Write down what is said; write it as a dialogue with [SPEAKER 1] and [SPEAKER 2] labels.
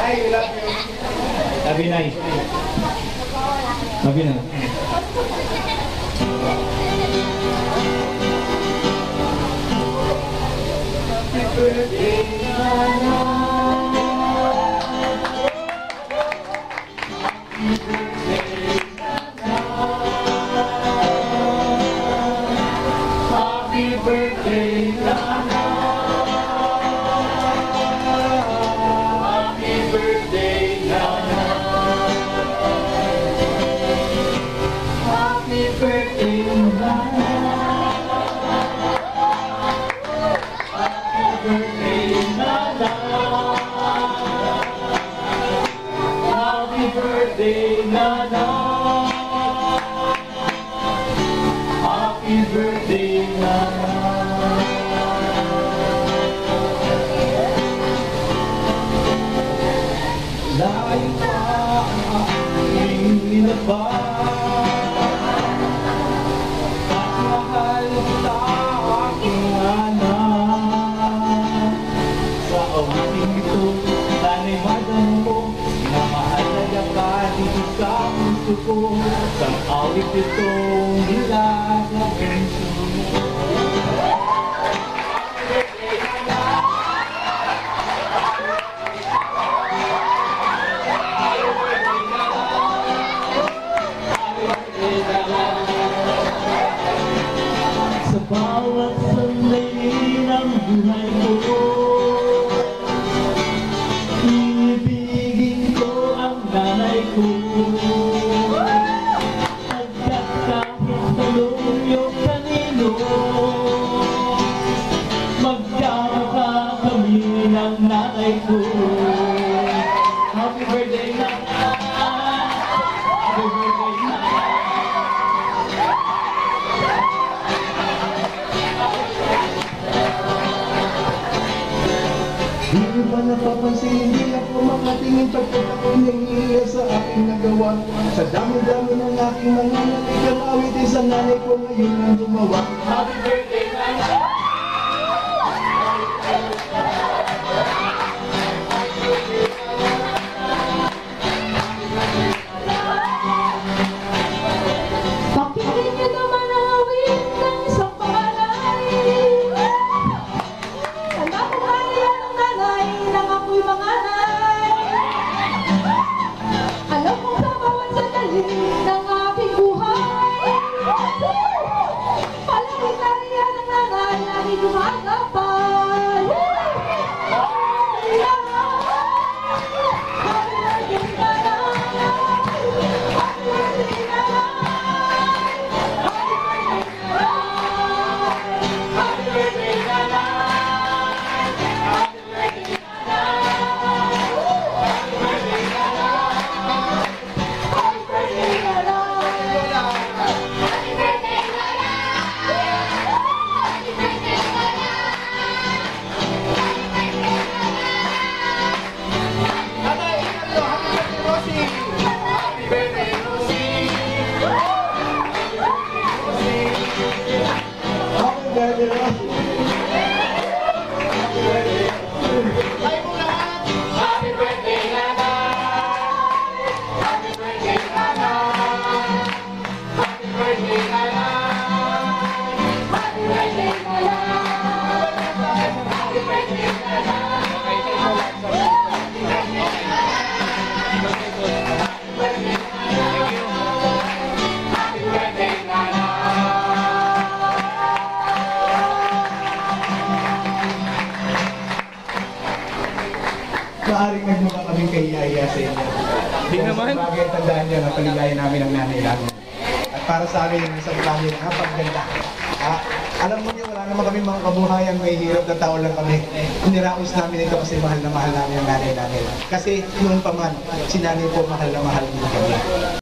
[SPEAKER 1] I love you.
[SPEAKER 2] Abinay. Abinay.
[SPEAKER 1] Happy birthday, Nana. Happy birthday, Nana. Happy birthday, Nana. Happy birthday, Nana. Happy birthday, Nana. Happy birthday, Nana. Happy birthday, Nana. Layo pa ang aking inabang, at mahal kita aking anak. Sa awiting ito, sana'y madam mo na mahalaga ka dito sa puso ko. Sa awit itong nilagawin mo. Sa bawat sandali ng buhay ko, ibigin ko ang nanay ko. Hanggat kahit talong kanino, magkaka kami ng nanay ko. Happy birthday, Nanay! Happy birthday, Nanay!
[SPEAKER 3] Hindi ba napapansin, hindi ako makatingin pagkat ako'y nangihiya sa aking nagawa. Sa dami-dami ng aking mga nalikalawit, isang nanay ko ngayon ang gumawa.
[SPEAKER 1] Happy birthday, Nanay!
[SPEAKER 4] Pakinggan niyo naman ang awit ng isang pangalay. Alam ko kaya ng nanay nang ako'y manganay. Alam ko sa bawat sandali ng aking buhay, palagi kaya ng nanay lagi gumagapay. Happy birthday, Nanay! Happy birthday, Nanay!
[SPEAKER 1] Happy birthday, Nanay! Happy birthday, Nanay! Happy birthday, Nanay!
[SPEAKER 4] Happy birthday, Nanay!
[SPEAKER 1] Happy birthday, Nanay, hello, happy birthday, Rosie! Happy birthday, Rosie!
[SPEAKER 3] Happy birthday, Rosie!
[SPEAKER 1] Tayo po lahat! Happy birthday, Nanay! Happy birthday, Nanay! Happy birthday, Nanay! Happy birthday, Nanay! Happy birthday, Nanay! Happy birthday, Nanay!
[SPEAKER 3] Maaring nagmukha kaming kahihiya sa inyo.
[SPEAKER 2] Di naman.
[SPEAKER 3] Sa bagay, tandaan niyo na paligayan namin ang nanay namin. At para sa amin, isang bagay na kapaganda. Alam mo niyo, wala naman kami mga kabuhayan, may hirap na tao lang kami. Niraos namin ito kasi mahal na mahal namin ang nanay namin. Kasi noon pa man, si nanay po mahal na mahal din kami.